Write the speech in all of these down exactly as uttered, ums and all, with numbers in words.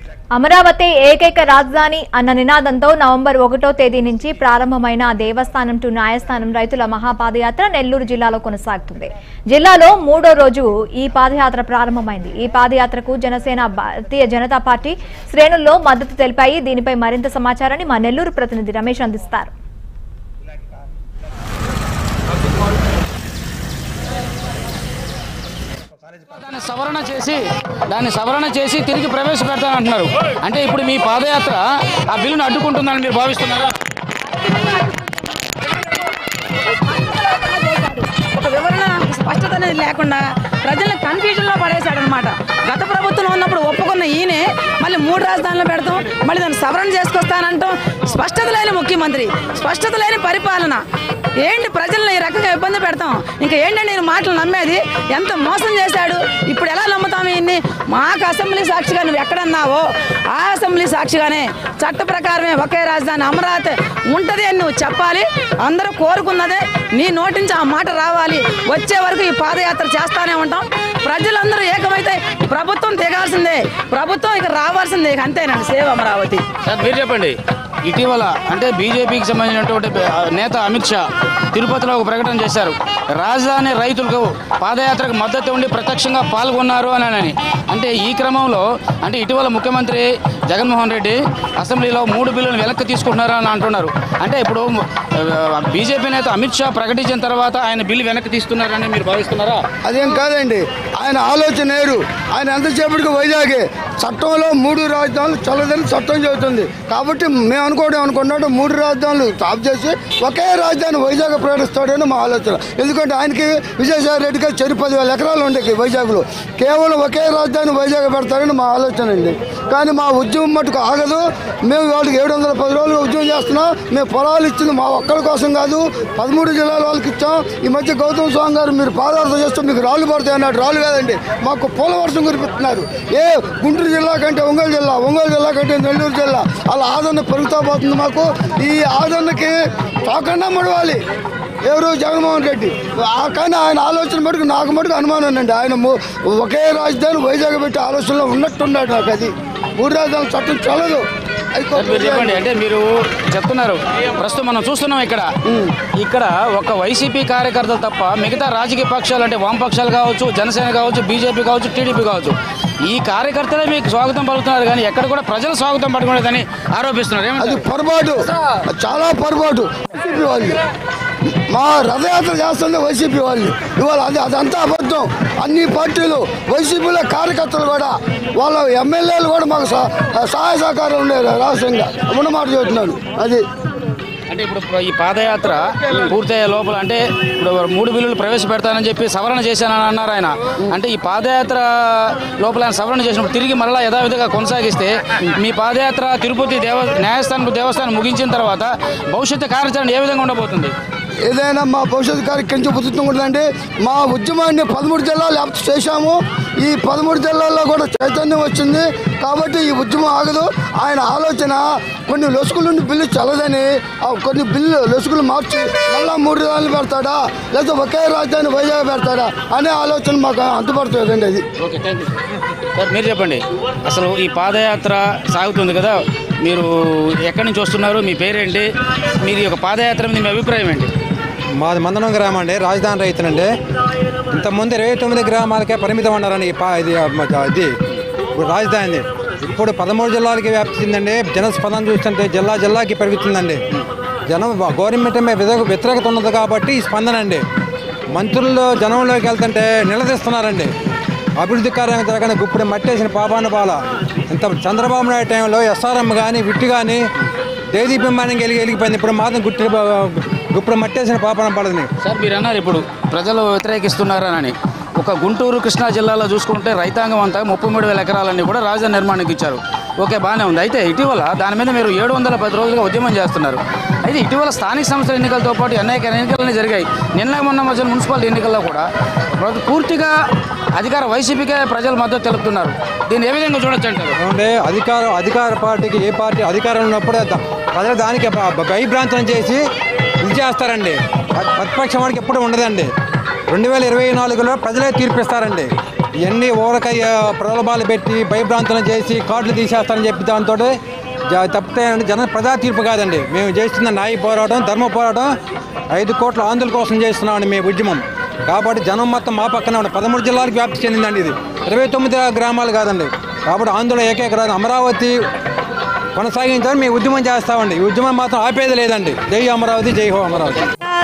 అమరావతి ఏకైక రాజధాని అన్న నినాదంతో నవంబర్ ఒకటో తేదీ నుంచి ప్రారంభమైన దేవస్థానం టు న్యాయస్థానం రైతుల మహాపాదయాత్ర నెల్లూరు జిల్లాలో కొనసాగుతుంది. జిల్లాలో మూడో రోజు ఈ పాదయాత్ర ప్రారంభమైంది. ఈ పాదయాత్రకు జనసేన, భారతీయ జనతా పార్టీ శ్రేణుల్లో మద్దతు తెలిపాయి. దీనిపై మరింత సమాచారాన్ని మా నెల్లూరు ప్రతినిధి రమేష్ అందిస్తారు. దాన్ని సవరణ చేసి దాన్ని సవరణ చేసి తిరిగి ప్రవేశపెడతానంటున్నారు. అంటే ఇప్పుడు మీ పాదయాత్ర ఆ బిల్లును అడ్డుకుంటుందని మీరు భావిస్తున్నారా? ఒక వివరణ స్పష్టత అనేది లేకుండా ప్రజల్ని కన్ఫ్యూజన్లో పడేశాడనమాట. గత ప్రభుత్వంలో ఉన్నప్పుడు ఒప్పుకున్న ఈయనే మళ్ళీ మూడు రాజధానులు పెడతాం, మళ్ళీ దాన్ని సవరణ చేసుకొస్తానంటాం. స్పష్టత లేని ముఖ్యమంత్రి, స్పష్టత లేని పరిపాలన. ఏంటి ప్రజల్ని ఈ రకంగా ఇబ్బంది పెడతాం? ఇంకా ఏంటంటే నేను మాటలు నమ్మేది? ఎంత మోసం చేశాడు, ఇప్పుడు ఎలా నమ్ముతాము ఈయన్ని? మాకు అసెంబ్లీ సాక్షిగా నువ్వు ఎక్కడన్నావో ఆ అసెంబ్లీ సాక్షిగానే చట్ట ప్రకారమే ఒకే రాజధాని అమరావతి ఉంటుంది అని నువ్వు చెప్పాలి. అందరూ కోరుకున్నదే, నీ నోటి నుంచి ఆ మాట రావాలి. వచ్చే వరకు ఈ పాదయాత్ర చేస్తానే ఉంటాం. ప్రజలందరూ ఏకమైతే ప్రభుత్వం దిగాల్సిందే, ప్రభుత్వం ఇక రావాల్సిందే. అంతేనండి. సేవ్ అమరావతి. సార్ మీరు చెప్పండి, ఇటీవల అంటే బీజేపీకి సంబంధించినటువంటి నేత అమిత్ షా తిరుపతిలో ఒక ప్రకటన చేశారు. రాజధాని రైతులకు పాదయాత్రకు మద్దతు ఉండి ప్రత్యక్షంగా పాల్గొన్నారు అని. అంటే ఈ క్రమంలో అంటే ఇటీవల ముఖ్యమంత్రి జగన్మోహన్ రెడ్డి అసెంబ్లీలో మూడు బిల్లులు వెనక్కి తీసుకుంటున్నారు అని అంటున్నారు. అంటే ఇప్పుడు బీజేపీ నేత అమిత్ షా ప్రకటించిన తర్వాత ఆయన బిల్లు వెనక్కి తీస్తున్నారని మీరు భావిస్తున్నారా? అదేం కాదండి, ఆయన ఆలోచన నేరు. ఆయన ఎంతసేపటికి వైజాగే చట్టంలో మూడు రాజధానులు చల్లదని చట్టం చెబుతుంది. కాబట్టి మేము అనుకోవడం అనుకున్నట్టు మూడు రాజధానులు స్టాప్ చేసి ఒకే రాజధాని వైజాగ్ ప్రకటిస్తాడని మా ఆలోచన. ఎందుకంటే ఆయనకి విజయసాయి రెడ్డికి చెరు పదివేల ఎకరాలు ఉండేవి వైజాగ్లో. కేవలం ఒకే రాజధాని వైజాగ్ పెడతారని మా ఆలోచన అండి. కానీ మా ఉద్యమం మటుకు ఆగదు. మేము వాళ్ళకి ఏడు వందల పది రోజులు ఉద్యమం చేస్తున్నాం. మేము పొలాలు ఇచ్చింది మా ఒక్కరి కోసం కాదు, పదమూడు జిల్లాల వాళ్ళకి ఇచ్చాం. ఈ మధ్య గౌతమ్ స్వామి గారు మీరు పాదయాత్ర చేస్తే మీకు రాళ్ళు పడతాయి అన్నాడు. రాళ్ళు కాదండి, మాకు పూల వర్షం కురిపిస్తున్నారు. ఏ గుంటూరు జిల్లా కంటే ఒంగోలు జిల్లా, ఒంగోలు జిల్లా కంటే నెల్లూరు జిల్లా అలా ఆదరణ పెరుగుతా పోతుంది. మాకు ఈ ఆదరణకి తోకన్నా ముడవాలి ఎవరు జగన్మోహన్ రెడ్డి. కానీ ఆయన ఆలోచన మటుకు నాకు మటుకు అనుమానం అండి. ఆయన ఒకే రాజధాని వైజాగ్ పెట్టి ఆలోచనలో ఉన్నట్టున్నాడు. నాకు అది మూడు రాజధానుల చట్టం చల్లదు. మీరు చెప్పండి, అంటే మీరు చెప్తున్నారు ప్రస్తుతం మనం చూస్తున్నాం ఇక్కడ ఇక్కడ ఒక వైసీపీ కార్యకర్తలు తప్ప మిగతా రాజకీయ పక్షాలు అంటే వామపక్షాలు కావచ్చు, జనసేన కావచ్చు, బీజేపీ కావచ్చు, టీడీపీ కావచ్చు, ఈ కార్యకర్తలే మీకు స్వాగతం పలుకుతున్నారు. కానీ ఎక్కడ కూడా ప్రజలు స్వాగతం పట్టుకోలేదని ఆరోపిస్తున్నారు. అది పొరపాటు, చాలా పొరపాటు. వైసీపీ వాళ్ళు మా రథయాత్ర చేస్తుంది వైసీపీ వాళ్ళు. ఇవాళ అది అదంతా అబద్ధం. అన్ని పార్టీలు వైసీపీలో కార్యకర్తలు కూడా వాళ్ళ ఎమ్మెల్యేలు కూడా మాకు సహాయ సహకారం ఉండేది. రాష్ట్రంగా ఉన్నమాట చెబుతున్నాను. అది అంటే ఇప్పుడు ఈ పాదయాత్ర పూర్తయ్యే లోపల అంటే ఇప్పుడు మూడు బిల్లులు ప్రవేశపెడతానని చెప్పి సవరణ చేశానని అన్నారు ఆయన. అంటే ఈ పాదయాత్ర లోపల ఆయన సవరణ చేసినప్పుడు తిరిగి మరలా యథావిధిగా కొనసాగిస్తే మీ పాదయాత్ర తిరుపతి దేవ న్యాయస్థానం దేవస్థానం ముగించిన తర్వాత భవిష్యత్తు కార్యాచరణ ఏ విధంగా ఉండబోతుంది? ఏదైనా మా భవిష్యత్తు కార్యక్రమం ఉచితం ఉంటుందండి. మా ఉద్యమాన్ని పదమూడు జిల్లాలు వ్యాప్తి చేశాము. ఈ పదమూడు జిల్లాల్లో కూడా చైతన్యం వచ్చింది. కాబట్టి ఈ ఉద్యమం ఆగదు. ఆయన ఆలోచన కొన్ని లొసుకుల నుండి బిల్లు చల్లదని కొన్ని బిల్లు లొసుకులు మార్చి మళ్ళా మూడు రాజధానులు పెడతాడా లేదా ఒకే రాజధాని వైజాగ్ పెడతాడా అనే ఆలోచన మాకు అంతుపడుతుందండి. అది ఓకే, థ్యాంక్ యూ సార్. మీరు చెప్పండి, అసలు ఈ పాదయాత్ర సాగుతుంది కదా, మీరు ఎక్కడి నుంచి వస్తున్నారు, మీ పేరేంటి, మీరు ఈ యొక్క పాదయాత్ర మీద మీ అభిప్రాయం ఏంటి? మాది మందనం గ్రామం అండి, రాజధాని రైతులండి. ఇంతకుముందు ఇరవై తొమ్మిది గ్రామాలకే పరిమితం ఉన్నారని పా ఇది ఇది ఇప్పుడు రాజధాని ఇప్పుడు పదమూడు జిల్లాలకి వ్యాప్తి చెందండి. జనస్పందన చూస్తుంటే జిల్లా జిల్లాకి పెరుగుతుందండి. జనం గవర్నమెంట్ మీద వ్యతిరేకత ఉన్నది కాబట్టి ఈ స్పందన అండి. మంత్రులు జనంలోకి వెళ్తుంటే నిలదీస్తున్నారండి. అభివృద్ధి కార్యం జరగని గుప్పుడు మట్టేసిన పాపాన పాల. ఇంత చంద్రబాబు నాయుడు టైంలో ఎస్ఆర్ఎం కానీ విట్టు కానీ దేదీపింబానికి వెలిగి వెలిగిపోయింది. ఇప్పుడు మాత్రం గుట్టి గుప్పుడు మట్టేసిన పాపాన పడదని. సార్ మీరు అన్నారు ఇప్పుడు ప్రజలు వ్యతిరేకిస్తున్నారని. ఒక గుంటూరు కృష్ణా జిల్లాలో చూసుకుంటే రైతాంగం అంతా ముప్పై మూడు వేల ఎకరాలన్నీ కూడా రాజధాని నిర్మాణానికి ఇచ్చారు. ఓకే, బాగానే ఉంది. అయితే ఇటీవల దాని మీద మీరు ఏడు వందల పది రోజులుగా ఉద్యమం చేస్తున్నారు. అయితే ఇటీవల స్థానిక సంస్థల ఎన్నికలతో పాటు అనేక ఎన్నికలన్నీ జరిగాయి. నిన్న మొన్న మధ్య మున్సిపాలిటీ ఎన్నికల్లో కూడా పూర్తిగా అధికార వైసీపీకే ప్రజలు మద్దతు తెలుపుతున్నారు. దీన్ని ఏ విధంగా చూడొచ్చు అంటారు? అంటే అధికార అధికార పార్టీకి ఏ పార్టీ అధికారం ఉన్నప్పుడే ప్రజలు దానికి భయభ్రాంతం చేసి ఇది చేస్తారండి. ప్రతిపక్షం వాడికి ఎప్పుడు ఉండదండి. రెండు వేల ఇరవై నాలుగులో ప్రజలే తీర్పిస్తారండి. ఇవన్నీ ఊరక ప్రలోభాలు పెట్టి భయభ్రాంతులను చేసి కార్డులు తీసేస్తారని చెప్పి దాంతో తప్పితే జన ప్రజా తీర్పు కాదండి. మేము చేస్తున్న న్యాయ పోరాటం, ధర్మ పోరాటం, ఐదు కోట్ల ఆంధ్రుల కోసం చేస్తున్నామండి మేము ఉద్యమం. కాబట్టి జనం మొత్తం మా పక్కనే ఉండే పదమూడు జిల్లాలకు వ్యాప్తి చెందిందండి. ఇది ఇరవై తొమ్మిది గ్రామాలు కాదండి. కాబట్టి ఆంధ్రుల ఏకైక రాదు అమరావతి కొనసాగించాలని మేము ఉద్యమం చేస్తామండి. ఈ ఉద్యమం మాత్రం ఆపేది లేదండి. జై అమరావతి, జై హో అమరావతి.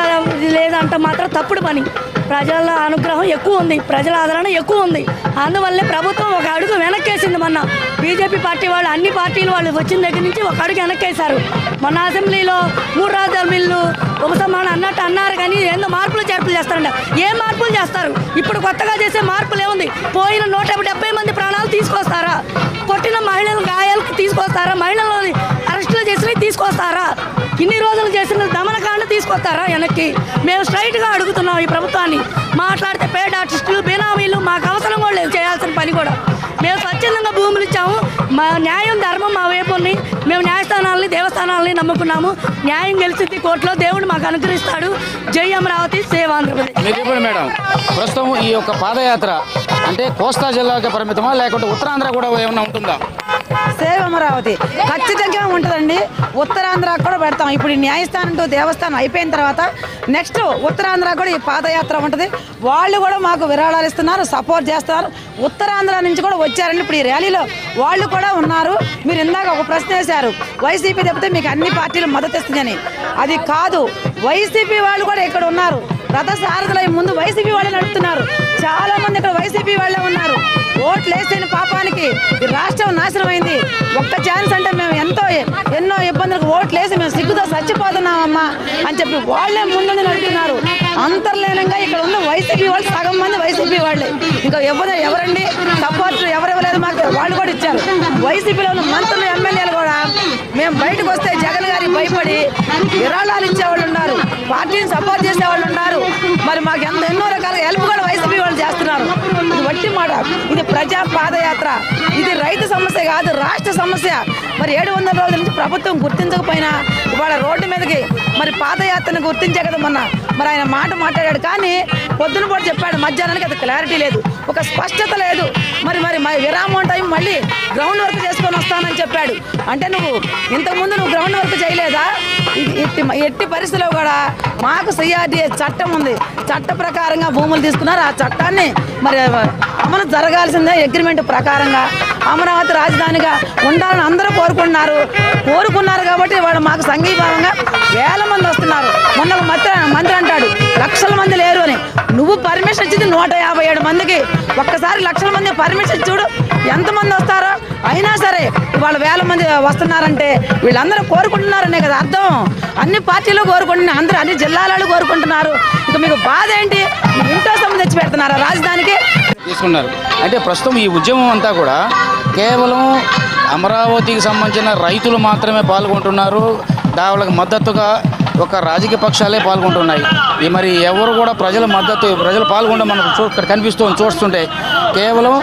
లేదంటే మాత్రం తప్పుడు పని. ప్రజల అనుగ్రహం ఎక్కువ ఉంది, ప్రజల ఆదరణ ఎక్కువ ఉంది. అందువల్లే ప్రభుత్వం ఒక అడుగు వెనక్కేసింది. మొన్న బీజేపీ పార్టీ వాళ్ళు అన్ని పార్టీలు వాళ్ళు వచ్చిన దగ్గర నుంచి ఒక అడుగు వెనక్కేశారు. మొన్న అసెంబ్లీలో మూడు రాజధానుల బిల్లు ఉపసంహరణ అన్నట్టు అన్నారు, కానీ ఏందో మార్పులు చేర్పులు చేస్తారంట. ఏ మార్పులు చేస్తారు? ఇప్పుడు కొత్తగా చేసే మార్పులు ఏముంది? పోయిన నూట డెబ్బై మంది ప్రాణాలు తీసుకొస్తారా? కొట్టిన మహిళలు గాయాలకు తీసుకొస్తారా? మహిళలని అరెస్టులు చేసినవి తీసుకొస్తారా? ఇన్ని రోజులు చేసిన దమనకాండ తీసుకొస్తారా వెనక్కి? మేము స్ట్రైట్గా అడుగుతున్నాం ఈ ప్రభుత్వాన్ని. మాట్లాడితే పేడ్ ఆర్టిస్టులు, బినామీలు మాకు అవసరం కూడా లేదు, చేయాల్సిన పని కూడా. మేము స్వచ్ఛందంగా భూములు ఇచ్చాము. మా న్యాయం, ధర్మం మా వైపు ఉన్నాయి. మేము న్యాయస్థానాలని, దేవస్థానాలని నమ్ముకున్నాము. న్యాయం గెలిచింది కోర్టులో, దేవుడు మాకు అనుగ్రహిస్తాడు. జై అమరావతి, సేవ్ ఆంధ్రప్రదేశ్. మీరు చెప్పండి మేడం, ప్రస్తుతం ఈ యొక్క పాదయాత్ర అంటే కోస్తా జిల్లాకి పరిమితమా లేకుంటే ఉత్తరాంధ్ర కూడా ఏమైనా ఉంటుందా? సేవ్ అమరావతి ఖచ్చితంగా ఉంటుందండి. ఉత్తరాంధ్ర కూడా పెడతాం. ఇప్పుడు ఈ న్యాయస్థానం టు దేవస్థానం అయిపోయిన తర్వాత నెక్స్ట్ ఉత్తరాంధ్ర కూడా ఈ పాదయాత్ర ఉంటుంది. వాళ్ళు కూడా మాకు విరాళాలు ఇస్తున్నారు, సపోర్ట్ చేస్తున్నారు. ఉత్తరాంధ్ర నుంచి కూడా వచ్చారండి. ఇప్పుడు ఈ ర్యాలీలో వాళ్ళు కూడా ఉన్నారు. మీరు ఇందాక ఒక ప్రశ్న వేశారు, వైసీపీ తప్పితే మీకు అన్ని పార్టీలు మద్దతు ఇస్తుందని. అది కాదు, వైసీపీ వాళ్ళు కూడా ఇక్కడ ఉన్నారు. రథ సారథుల ముందు వైసీపీ వాళ్ళే నడుపుతున్నారు. చాలా మంది ఇక్కడ వైసీపీ వాళ్ళే ఉన్నారు. ఓట్లు వేసిన పాపానికి ఈ రాష్ట్రం నాశనం అయింది. ఒక్క ఛాన్స్ అంటే మేము ఎంతో ఎన్నో ఇబ్బందులకు ఓట్లు వేసి మేము సిగ్గుతో చచ్చిపోతున్నామమ్మా అని చెప్పి వాళ్ళే ముందుండి నడుపుతున్నారు. అంతర్లీనంగా ఇక్కడ ఉన్న వైసీపీ వాళ్ళు సగం మంది వైసీపీ వాళ్ళే. ఇంకా ఎవరు ఎవరండి సపోర్ట్ ఎవరు ఇవ్వలేదు మాకు, వాళ్ళు కూడా ఇచ్చారు. వైసీపీలో ఉన్న మంత్రులు, ఎమ్మెల్యేలు కూడా మేము బయటకు వస్తే జగన్ గారికి భయపడి విరాళాలు ఇచ్చేవాళ్ళు ఉన్నారు, పార్టీని సపోర్ట్ చేసేవాళ్ళు ఉన్నారు. మరి మాకు ఎంత ఎన్నో రకాల హెల్ప్ కూడా వైసీపీ వాళ్ళు చేస్తున్నారు. ఇది వట్టి మాట. ఇది ప్రజా పాదయాత్ర. ఇది రైతు సమస్య కాదు, రాష్ట్ర సమస్య. మరి ఏడు వందల రోజుల నుంచి ప్రభుత్వం గుర్తించకపోయినా ఇవాళ రోడ్డు మీదకి మరి పాదయాత్రను గుర్తించే కదా మొన్న మరి ఆయన మాట మాట్లాడాడు. కానీ పొద్దున పూట చెప్పాడు, మధ్యాహ్నానికి అది క్లారిటీ లేదు, ఒక స్పష్టత లేదు. మరి మరి మరి విరామం టైం మళ్ళీ గ్రౌండ్ వర్క్ చేసుకొని వస్తానని చెప్పాడు. అంటే నువ్వు ఇంతకుముందు నువ్వు గ్రౌండ్ వర్క్ చేయలేదా? ఎట్టి ఎట్టి పరిస్థితిలో కూడా మాకు సిఆర్డీఏ చట్టం ఉంది. చట్ట ప్రకారంగా భూములు తీసుకున్నారు. ఆ చట్టాన్ని మరి అమలు జరగాల్సిందే. అగ్రిమెంట్ ప్రకారంగా అమరావతి రాజధానిగా ఉండాలని అందరూ కోరుకుంటున్నారు. కోరుకున్నారు కాబట్టి వాళ్ళు మాకు సంఘీభావంగా వేల మంది వస్తున్నారు. మొన్న మంత్రి మంత్రి అంటాడు లక్షల మంది లేరు అని. నువ్వు పర్మిషన్ ఇచ్చింది నూట యాభై ఏడు మందికి. ఒక్కసారి లక్షల మంది పర్మిషన్ చూడు ఎంతమంది వస్తారో. అయినా సరే ఇవాళ వేల మంది వస్తున్నారంటే వీళ్ళందరూ కోరుకుంటున్నారనే కదా అర్థం. అన్ని పార్టీలు కోరుకుంటున్నారు, అందరూ అన్ని జిల్లాలలో కోరుకుంటున్నారు. ఇక మీకు బాధ ఏంటి? ఇంట్లో సొమ్ము తెచ్చి పెడుతున్నారా రాజధానికి? తీసుకున్నారు అంటే ప్రస్తుతం ఈ ఉద్యమం అంతా కూడా కేవలం అమరావతికి సంబంధించిన రైతులు మాత్రమే పాల్గొంటున్నారు. వాళ్ళకి మద్దతుగా ఒక రాజకీయ పక్షాలే పాల్గొంటున్నాయి. ఈ మరి ఎవరు కూడా ప్రజల మద్దతు ప్రజలు పాల్గొనడం మనకు చూ కనిపిస్తూ చూస్తుంటే కేవలం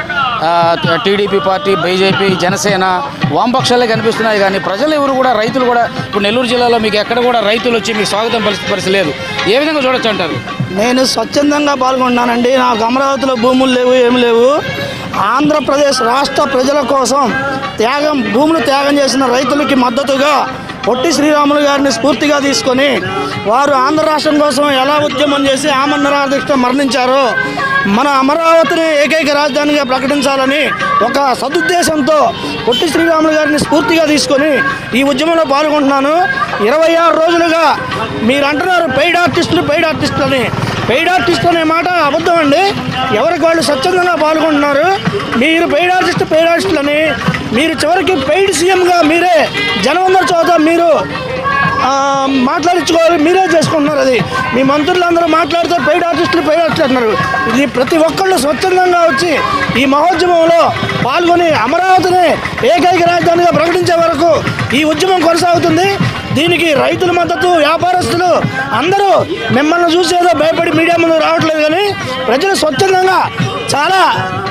టీడీపీ పార్టీ, బీజేపీ, జనసేన, వామపక్షాలే కనిపిస్తున్నాయి. కానీ ప్రజలు ఎవరు కూడా, రైతులు కూడా ఇప్పుడు నెల్లూరు జిల్లాలో మీకు ఎక్కడ కూడా రైతులు వచ్చి మీకు స్వాగతం పరిస్థితి పరిస్థితి లేదు. ఏ విధంగా చూడొచ్చు అంటారు? నేను స్వచ్ఛందంగా పాల్గొన్నానండి. నాకు అమరావతిలో భూములు లేవు, ఏమి లేవు. ఆంధ్రప్రదేశ్ రాష్ట్ర ప్రజల కోసం త్యాగం భూములు త్యాగం చేసిన రైతులకి మద్దతుగా పొట్టి శ్రీరాములు గారిని స్ఫూర్తిగా తీసుకొని వారు ఆంధ్ర రాష్ట్రం కోసం ఎలా ఉద్యమం చేసి ఆమరణ మరణించారో మన అమరావతిని ఏకైక రాజధానిగా ప్రకటించాలని ఒక సదుద్దేశంతో పొట్టి శ్రీరాములు గారిని స్ఫూర్తిగా తీసుకొని ఈ ఉద్యమంలో పాల్గొంటున్నాను. ఇరవై ఆరు రోజులుగా మీరు అంటున్నారు పెయిడ్ ఆర్టిస్టులు పెయిడ్ ఆర్టిస్టులు అని. పెయిడ్ ఆర్టిస్ట్ అనే మాట అబద్ధం అండి. ఎవరికి వాళ్ళు స్వచ్ఛందంగా పాల్గొంటున్నారు. మీరు పెయిడ్ ఆర్టిస్ట్ పెయిడ్ ఆర్టిస్టులని మీరు చివరికి పెయిడ్ సీఎంగా మీరే జనవందరి చోట మీరు మాట్లాడించుకోవాలి, మీరే చేసుకుంటున్నారు. అది మీ మంత్రులందరూ మాట్లాడితే పెయిడ్ ఆర్టిస్టులు పెయిడ్ ఆర్టిస్టులు అంటున్నారు. ఇది ప్రతి ఒక్కళ్ళు స్వచ్ఛందంగా వచ్చి ఈ మహోద్యమంలో పాల్గొని అమరావతిని ఏకైక రాజధానిగా ప్రకటించే వరకు ఈ ఉద్యమం కొనసాగుతుంది. దీనికి రైతుల మద్దతు, వ్యాపారస్తులు అందరూ మిమ్మల్ని చూసేదో భయపడి మీడియా ముందు రావట్లేదు. కానీ ప్రజలు స్వచ్ఛందంగా చాలా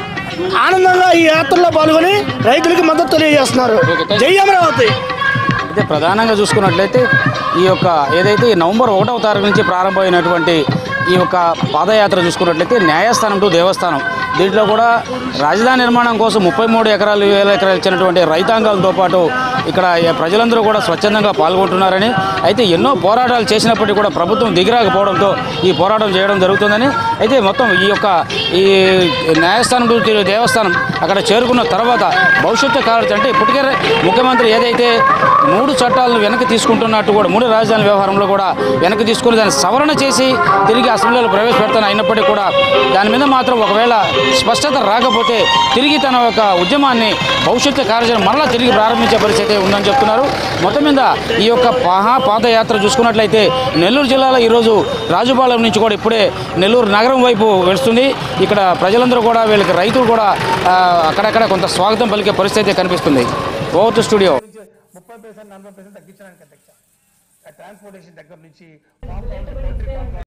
ఆనందంగా ఈ యాత్రలో పాల్గొని రైతులకి మద్దతు తెలియజేస్తున్నారు. జై అమరావతి. అయితే ప్రధానంగా చూసుకున్నట్లయితే ఈ యొక్క ఏదైతే ఈ నవంబర్ ఒకటవ తారీఖు నుంచి ప్రారంభమైనటువంటి ఈ యొక్క పాదయాత్ర చూసుకున్నట్లయితే న్యాయస్థానం టు దేవస్థానం దీంట్లో కూడా రాజధాని నిర్మాణం కోసం ముప్పై మూడు ఎకరాలు వేల ఎకరాలు ఇచ్చినటువంటి రైతాంగాలతో పాటు ఇక్కడ ప్రజలందరూ కూడా స్వచ్ఛందంగా పాల్గొంటున్నారని, అయితే ఎన్నో పోరాటాలు చేసినప్పటికీ కూడా ప్రభుత్వం దిగిరాకపోవడంతో ఈ పోరాటం చేయడం జరుగుతుందని, అయితే మొత్తం ఈ యొక్క ఈ న్యాయస్థానం దేవస్థానం అక్కడ చేరుకున్న తర్వాత భవిష్యత్తు కావచ్చు అంటే ఇప్పటికే ముఖ్యమంత్రి ఏదైతే మూడు చట్టాలను వెనక్కి తీసుకుంటున్నట్టు కూడా మూడు రాజధాని వ్యవహారంలో కూడా వెనక్కి తీసుకుని దాన్ని సవరణ చేసి తిరిగి అసెంబ్లీలో ప్రవేశపెడతాను అయినప్పటికీ కూడా దాని మీద మాత్రం ఒకవేళ స్పష్టత రాకపోతే తిరిగి తన యొక్క ఉద్యమాన్ని భవిష్యత్తు కార్యాచరణ మరలా తిరిగి ప్రారంభించే పరిస్థితి ఉందని చెప్తున్నారు. మొత్తం మీద ఈ యొక్క మహా పాదయాత్ర చూసుకున్నట్లయితే నెల్లూరు జిల్లాలో ఈరోజు రాజుపాలెం నుంచి కూడా ఇప్పుడే నెల్లూరు నగరం వైపు వెళుతుంది. ఇక్కడ ప్రజలందరూ కూడా వీళ్ళకి రైతులు కూడా అక్కడక్కడ కొంత స్వాగతం పలికే పరిస్థితి కనిపిస్తుంది. Over to studio. ముప్పై పర్సెంట్ నలభై పర్సెంట్ తగ్గించడానికి ట్రాన్స్పోర్టేషన్ దగ్గర నుంచి